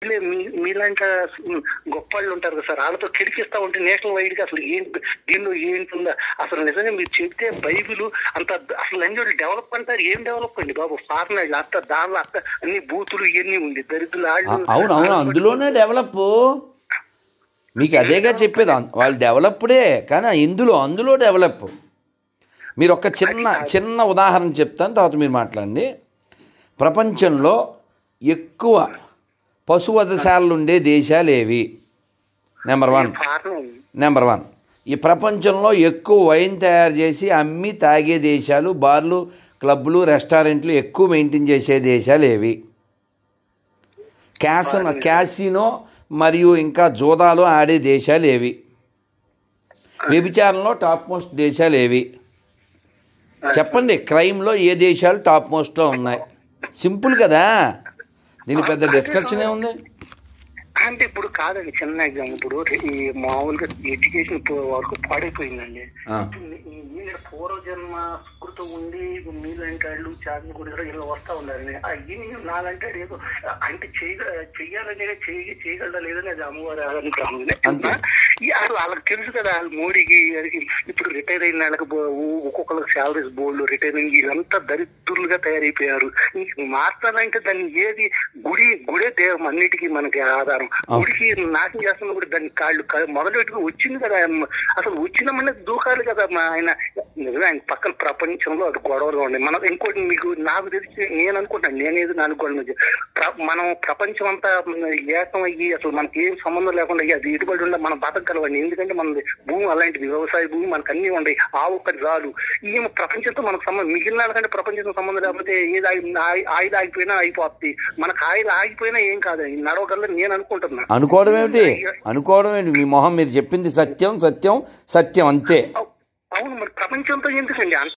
వద్దులే మీలాంటి గొప్ప వాళ్ళు ఉంటారు కదా సార్, వాళ్ళతో కిడికిస్తా ఉంటే నేషనల్ వైడ్ గా అసలు దీనిలో ఏంటుందా అసలు నిజంగా మీరు చెప్తే బైబిల్ అంత అసలు అన్ని డెవలప్ అంటారు. ఏం డెవలప్ అండి బాబు, ఫారెన్ అత్త దానిలో అత్త అన్ని బూతులు ఇవన్నీ ఉంది, దరిద్రులు అవును అందులోనే డెవలప్. మీకు అదేగా చెప్పేది, వాళ్ళు డెవలప్డే కానీ అందులో డెవలప్. మీరు ఒక చిన్న ఉదాహరణ చెప్తాను, తర్వాత మీరు మాట్లాడండి. ప్రపంచంలో ఎక్కువ పశువధశాలలు ఉండే దేశాలు ఏవి? Number one. ఈ ప్రపంచంలో ఎక్కువ వైన్ తయారు చేసి అమ్మి తాగే దేశాలు, బార్లు, క్లబ్లు, రెస్టారెంట్లు ఎక్కువ మెయింటైన్ చేసే దేశాలు ఏవి? క్యాసినో మరియు ఇంకా జూదాలు ఆడే దేశాలు ఏవి? వ్యభిచారంలో టాప్ మోస్ట్ దేశాలు ఏవి? చెప్పండి. క్రైమ్లో ఏ దేశాలు టాప్ మోస్ట్లో ఉన్నాయి? సింపుల్ కదా, దీని పెద్ద డిస్కషన్ ఏముంది అంటే. ఇప్పుడు కాదండి, చిన్న ఎగ్జామ్. ఇప్పుడు ఈ మామూలుగా ఎడ్యుకేషన్ వరకు పాడైపోయిందండి. పూర్వజన్మ స్ఫూర్తి ఉండి మీలాంటి వాళ్ళు చార్ని కూడా ఇలా వస్తా ఉండాలని అయ్యి నాలంటే ఏదో అంటే చెయ్యాలని చేయగలదా లేదని అది అమ్మవారి అనుగ్రహం. అసలు వాళ్ళకి తెలుసు కదా, మోడీకి ఇప్పుడు రిటైర్ అయిన వాళ్ళకి ఒక్కొక్కరికి శాలరీస్ బోర్డు రిటైరింగ్ వీళ్ళంతా దరిద్రులుగా తయారైపోయారు. మార్చాలంటే దాన్ని ఏది గుడే అన్నిటికీ మనకి ఆధారం. గుడికి నాశనం చేస్తున్నప్పుడు దాన్ని కాళ్ళు మొదలు పెట్టుకుని వచ్చింది కదా, అసలు వచ్చినామనే దూకాలి కదా ఆయన. నిజమే, ఆయన పక్కన ప్రపంచంలో అది గొడవలు ఉండే. మనం ఇంకోటి నాకు తెలిసి నేను అనుకుంటాను, నేనేది 4 గోడల మధ్య మనం ప్రపంచం అంతా ఏకం అయ్యి అసలు మనకి ఏం సంబంధం లేకుండా అయ్యి అది ఎటుబడి ఉండే మనం బతకగలవండి. ఎందుకంటే మన భూమి అలాంటిది, వ్యవసాయ భూమి మనకు అన్నీ ఉన్నాయి. ఒక్కటి చాలు. ఈ ప్రపంచంతో మనకు సంబంధం, మిగిలిన వాళ్ళకంటే ప్రపంచంతో సంబంధం లేకపోతే ఏది ఆయుధ ఆగిపోయినా అయిపోతుంది. మనకు ఆయుధ ఆగిపోయినా ఏం కాదండి, నడవగలని నేను అనుకుంటున్నాను. అనుకోవడం ఏమిటి? మీ మొహం మీరు చెప్పింది సత్యం అంతే. అవును, మరి ప్రపంచంతో ఎందుకండి